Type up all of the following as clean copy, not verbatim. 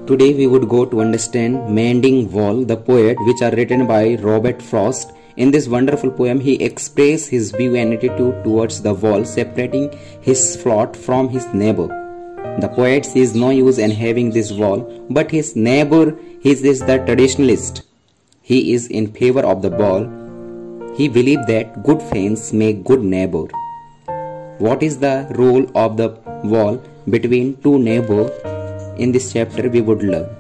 Today we would go to understand Mending Wall, the poet, which are written by Robert Frost. In this wonderful poem, he expresses his view and attitude towards the wall, separating his flat from his neighbor. The poet sees no use in having this wall, but his neighbor is the traditionalist. He is in favor of the wall. He believes that good friends make good neighbor. What is the role of the wall between two neighbors? In this chapter we would learn.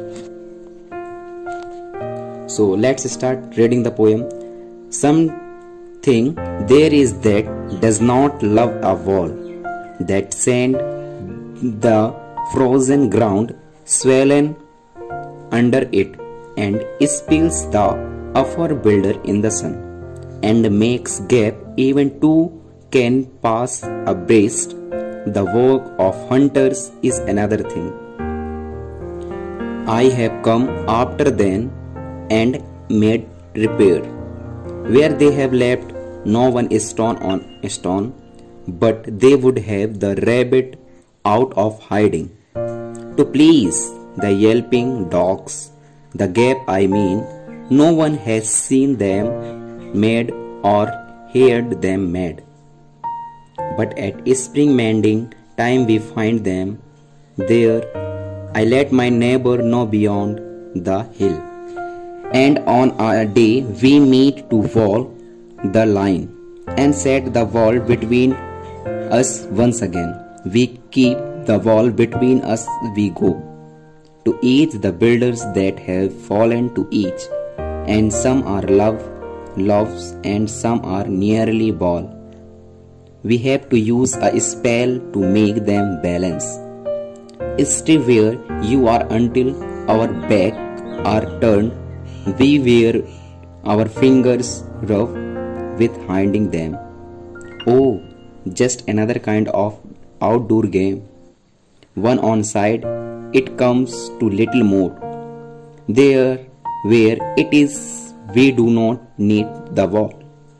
So let's start reading the poem. Something there is that does not love a wall, that sand the frozen ground swollen under it, and spills the upper builder in the sun, and makes gap even two can pass abreast. The work of hunters is another thing. I have come after them and made repair, where they have left no one stone on stone, but they would have the rabbit out of hiding, to please the yelping dogs. The gap I mean, no one has seen them made or heard them made, but at spring mending time we find them there. I let my neighbor know beyond the hill, and on a day we meet to wall the line and set the wall between us once again. We keep the wall between us, we go to each the builders that have fallen to each, and some are loves and some are nearly ball. We have to use a spell to make them balance. Stay where you are until our back are turned. We wear our fingers rough with hiding them. Oh, just another kind of outdoor game. One on side, it comes to little more. There where it is, we do not need the wall.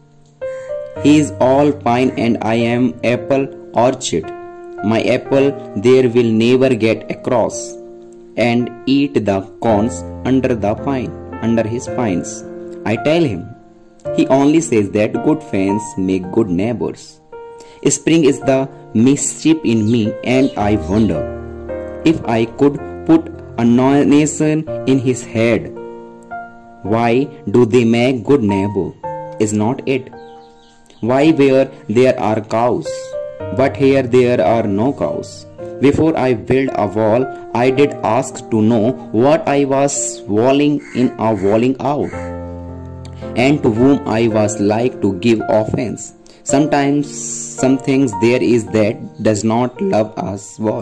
He is all pine and I am apple orchard. My apple there will never get across and eat the corns under his pines. I tell him. He only says that good friends make good neighbors. Spring is the mischief in me, and I wonder if I could put a notion in his head. Why do they make good neighbor? Is not it? Why where there are cows, but here there are no cows? Before I built a wall, I did ask to know what I was walling in or walling out, and to whom I was like to give offense. Sometimes some things there is that does not love us wall,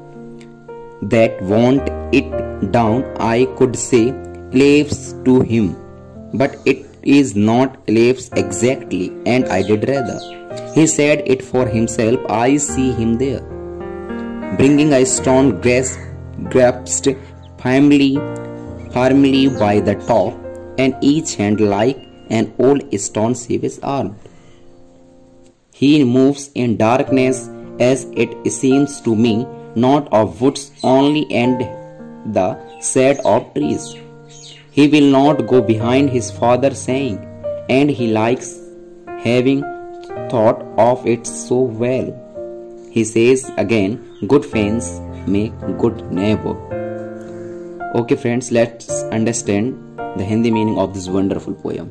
that want it down. I could say leaves to him, but it is not leaves exactly, and I did rather. He said it for himself. I see him there, bringing a stone grasped firmly by the top, and each hand like an old stone is armed. He moves in darkness, as it seems to me, not of woods only and the shade of trees. He will not go behind his father saying, and he likes having thought of it so well. He says again, good friends make good neighbor. Okay friends, let's understand the Hindi meaning of this wonderful poem.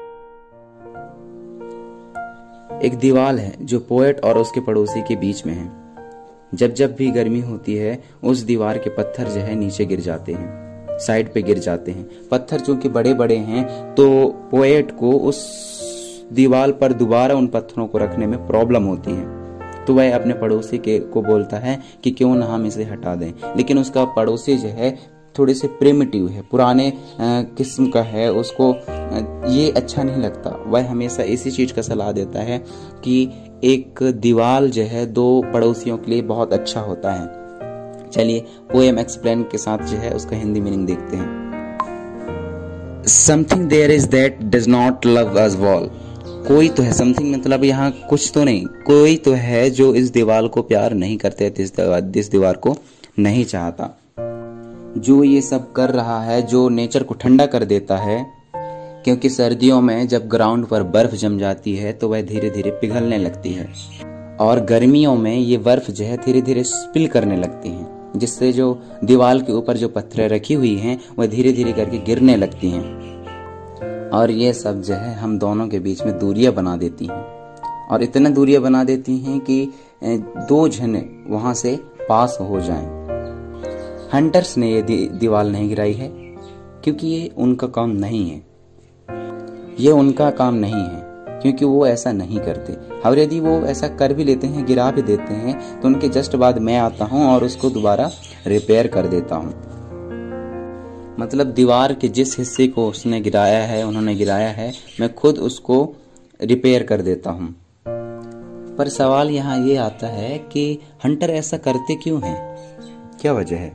एक दीवार है जो poet और उसके पड़ोसी के बीच में है। जब जब भी गर्मी होती है, उस दीवार के पत्थर जो है नीचे गिर जाते हैं, साइड पे गिर जाते हैं। पत्थर चूंकि बड़े बड़े हैं, तो पोएट को उस दीवार पर दोबारा उन पत्थरों को रखने में प्रॉब्लम होती है। तो वह अपने पड़ोसी को बोलता है कि क्यों ना हम इसे हटा दें, लेकिन उसका पड़ोसी जो है थोड़े से प्रिमिटिव है, पुराने किस्म का है, उसको ये अच्छा नहीं लगता। वह हमेशा इसी चीज का सलाह देता है कि एक दीवार जो है दो पड़ोसियों के लिए बहुत अच्छा होता है। चलिए पोएम एक्सप्लेन के साथ जो है उसका हिंदी मीनिंग देखते हैं। Something there is that does not love us wall. कोई तो है, समथिंग मतलब यहाँ कुछ तो नहीं, कोई तो है जो इस दीवार को प्यार नहीं करते, इस दीवार को नहीं चाहता। जो ये सब कर रहा है, जो नेचर को ठंडा कर देता है, क्योंकि सर्दियों में जब ग्राउंड पर बर्फ जम जाती है तो वह धीरे धीरे पिघलने लगती है और गर्मियों में ये बर्फ जो है धीरे धीरे स्पिल करने लगती है, जिससे जो दीवार के ऊपर जो पत्थरें रखी हुई हैं वह धीरे धीरे करके गिरने लगती हैं। और ये सब जो है हम दोनों के बीच में दूरियां बना देती हैं, और इतना दूरियां बना देती हैं कि 2 जने वहां से पास हो जाएं। हंटर्स ने ये दीवार नहीं गिराई है क्योंकि ये उनका काम नहीं है, ये उनका काम नहीं है क्योंकि वो ऐसा नहीं करते। और यदि वो ऐसा कर भी लेते हैं, गिरा भी देते हैं, तो उनके जस्ट बाद मैं आता हूँ और उसको दोबारा रिपेयर कर देता हूँ। मतलब दीवार के जिस हिस्से को उसने गिराया है, उन्होंने गिराया है, मैं खुद उसको रिपेयर कर देता हूँ। पर सवाल यहाँ ये आता है कि हंटर ऐसा करते क्यों हैं, क्या वजह है?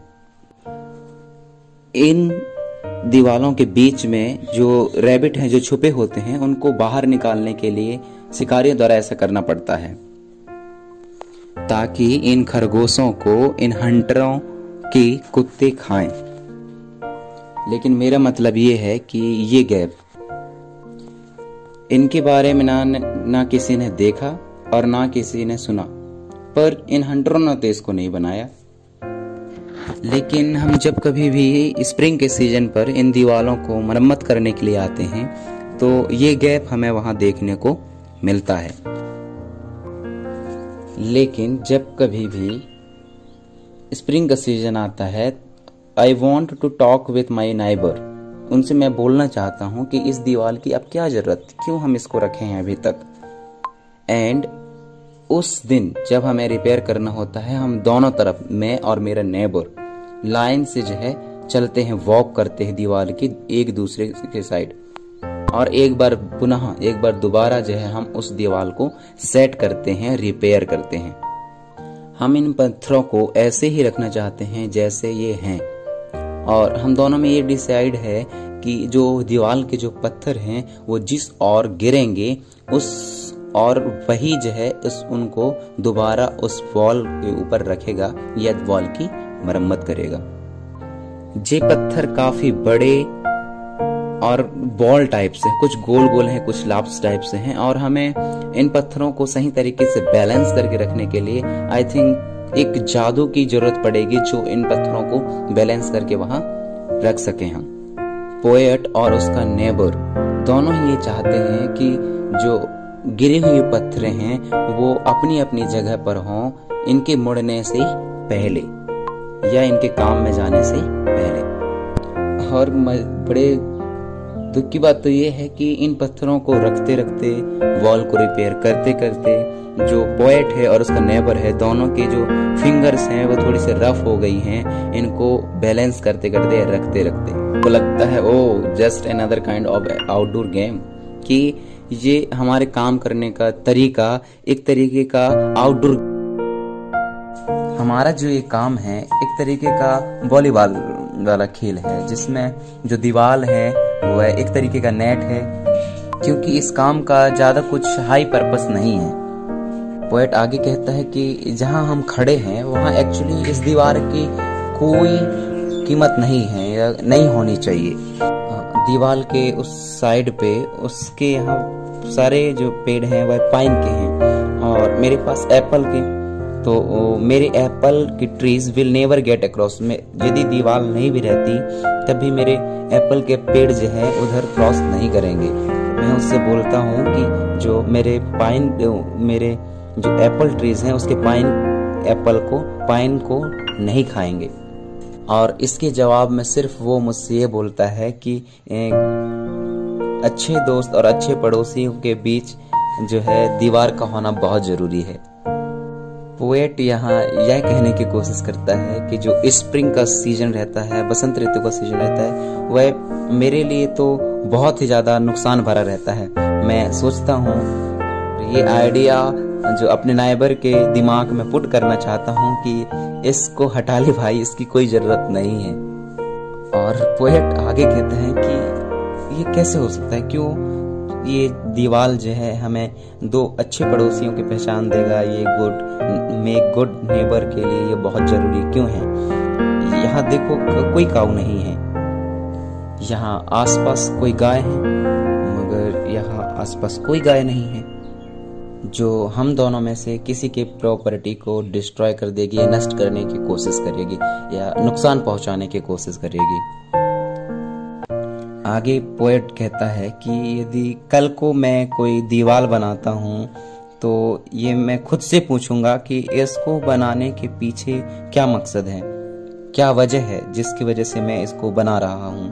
इन दीवालों के बीच में जो रैबिट हैं, जो छुपे होते हैं, उनको बाहर निकालने के लिए शिकारियों द्वारा ऐसा करना पड़ता है ताकि इन खरगोशों को इन हंटरों की कुत्ते खाएं। लेकिन मेरा मतलब ये है कि ये गैप इनके बारे में ना किसी ने देखा और ना किसी ने सुना, पर इन हंटरों ने तो इसको नहीं बनाया। लेकिन हम जब कभी भी स्प्रिंग के सीजन पर इन दीवारों को मरम्मत करने के लिए आते हैं तो ये गैप हमें वहां देखने को मिलता है। लेकिन जब कभी भी स्प्रिंग का सीजन आता है, I want to talk with my neighbour, उनसे मैं बोलना चाहता हूं कि इस दीवार की अब क्या जरूरत, क्यों हम इसको रखे हैं अभी तक। एंड उस दिन जब हमें रिपेयर करना होता है, हम दोनों तरफ, मैं और मेरा नेबर, लाइन से जो है चलते हैं, वॉक करते हैं दीवार की एक दूसरे के साइड, और एक बार दोबारा जो है हम उस दीवार को सेट करते हैं, रिपेयर करते हैं। हम इन पत्थरों को ऐसे ही रखना चाहते हैं जैसे ये हैं, और हम दोनों में ये डिसाइड है कि जो दीवार के जो पत्थर हैं वो जिस और गिरेंगे उस और वही जो है उनको दोबारा उस वॉल के ऊपर रखेगा या वॉल की मरम्मत करेगा। ये पत्थर काफी बड़े और बॉल टाइप से, कुछ गोल गोल हैं, कुछ लाप्स टाइप से हैं, और हमें इन पत्थरों को सही तरीके से बैलेंस करके रखने के लिए आई थिंक एक जादू की जरूरत पड़ेगी जो इन पत्थरों को बैलेंस करके वहां रख सके हम। पोएट और उसका नेबर दोनों ही ये चाहते हैं कि जो गिरे हुए पत्थरें हैं वो अपनी अपनी जगह पर हों, इनके मुड़ने से पहले या इनके काम में जाने से पहले। और बड़े दुख की बात तो ये है कि इन पत्थरों को रखते रखते, वॉल को रिपेयर करते करते, जो पोएट है और उसका नेबर है, दोनों के जो फिंगर्स हैं वो थोड़ी से रफ हो गई हैं, इनको बैलेंस करते करते, रखते रखते को लगता है oh just another kind of outdoor game, कि ये हमारे काम करने का तरीका एक तरीके का आउटडोर, हमारा जो ये काम है एक तरीके का वॉलीबॉल वाला खेल है, जिसमें जो दीवार है वो एक तरीके का नेट है, क्योंकि इस काम का ज्यादा कुछ हाई पर्पस नहीं है। पोएट आगे कहता है कि जहां हम खड़े हैं वहां एक्चुअली इस दीवार की कोई कीमत नहीं है या नहीं होनी चाहिए। दीवार के उस साइड पे उसके यहाँ सारे जो पेड़ हैं वह पाइन के हैं और मेरे पास एप्पल के, तो मेरे एप्पल की trees will never get across. यदि दीवार नहीं भी रहती तब भी मेरे एप्पल के पेड़ जो है उधर क्रॉस नहीं करेंगे। मैं उससे बोलता हूँ कि जो मेरे जो एप्पल ट्रीज हैं उसके पाइन को नहीं खाएंगे। और इसके जवाब में सिर्फ वो मुझसे ये बोलता है कि अच्छे दोस्त और अच्छे पड़ोसियों के बीच जो है दीवार का होना बहुत जरूरी है। पोएट यहाँ यह कहने की कोशिश करता है कि जो स्प्रिंग का सीजन रहता है, बसंत ऋतु का सीजन रहता है, वह मेरे लिए तो बहुत ही ज्यादा नुकसान भरा रहता है। मैं सोचता हूँ ये आइडिया जो अपने नाइबर के दिमाग में पुट करना चाहता हूँ कि इसको हटा ले भाई, इसकी कोई जरूरत नहीं है। और पोएट आगे कहते हैं कि ये कैसे हो सकता है, क्यों ये दीवार जो है हमें दो अच्छे पड़ोसियों की पहचान देगा, ये गुड नेबर के लिए ये बहुत जरूरी क्यों है। यहाँ देखो कोई काऊ नहीं है। यहाँ आसपास कोई गाय है, मगर यहाँ आसपास कोई गाय नहीं है, जो हम दोनों में से किसी के प्रॉपर्टी को डिस्ट्रॉय कर देगी, नष्ट करने की कोशिश करेगी या नुकसान पहुंचाने की कोशिश करेगी। आगे पोएट कहता है कि यदि कल को मैं कोई दीवार बनाता हूँ तो ये मैं खुद से पूछूंगा कि इसको बनाने के पीछे क्या मकसद है, क्या वजह है जिसकी वजह से मैं इसको बना रहा हूँ,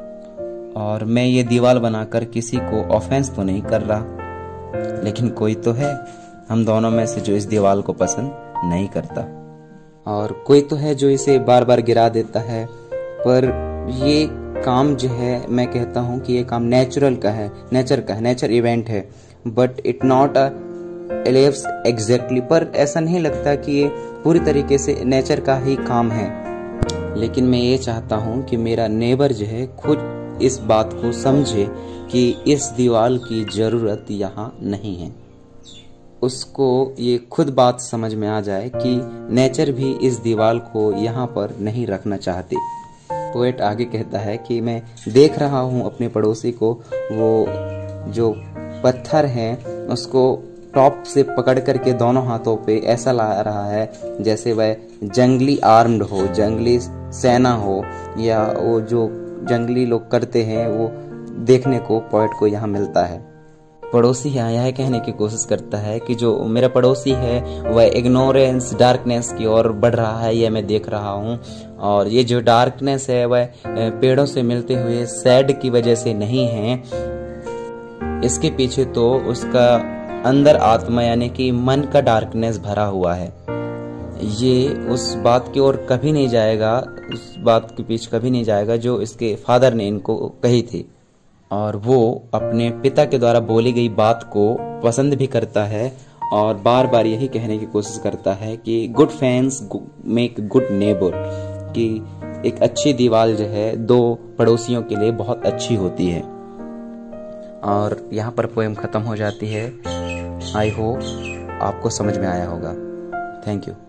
और मैं ये दीवार बनाकर किसी को ऑफेंस तो नहीं कर रहा, लेकिन कोई तो है हम दोनों में से जो इस दीवार को पसंद नहीं करता, और कोई तो है जो इसे बार बार गिरा देता है। पर ये काम जो है, मैं कहता हूँ कि ये काम नेचुरल का है, नेचर इवेंट है, but it not lives exactly. पर ऐसा नहीं लगता कि ये पूरी तरीके से नेचर का ही काम है। लेकिन मैं ये चाहता हूँ कि मेरा नेबर जो है खुद इस बात को समझे कि इस दीवार की ज़रूरत यहाँ नहीं है। उसको ये खुद बात समझ में आ जाए कि नेचर भी इस दीवार को यहाँ पर नहीं रखना चाहते। पोएट आगे कहता है कि मैं देख रहा हूँ अपने पड़ोसी को, वो जो पत्थर है उसको टॉप से पकड़ करके दोनों हाथों पे ऐसा ला रहा है जैसे वह जंगली आर्म्ड हो, जंगली सेना हो, या वो जो जंगली लोग करते हैं वो देखने को पोएट को यहाँ मिलता है। पड़ोसी यहाँ यह कहने की कोशिश करता है कि जो मेरा पड़ोसी है वह इग्नोरेंस, डार्कनेस की ओर बढ़ रहा है, यह मैं देख रहा हूँ। और ये जो डार्कनेस है वह पेड़ों से मिलते हुए सैड की वजह से नहीं है, इसके पीछे तो उसका अंदर आत्मा यानी कि मन का डार्कनेस भरा हुआ है। ये उस बात की ओर कभी नहीं जाएगा, उस बात के पीछे कभी नहीं जाएगा जो इसके फादर ने इनको कही थी, और वो अपने पिता के द्वारा बोली गई बात को पसंद भी करता है और बार बार यही कहने की कोशिश करता है कि good friends make good neighbour, कि एक अच्छी दीवार जो है दो पड़ोसियों के लिए बहुत अच्छी होती है। और यहाँ पर पोएम खत्म हो जाती है। आई होप आपको समझ में आया होगा। Thank you.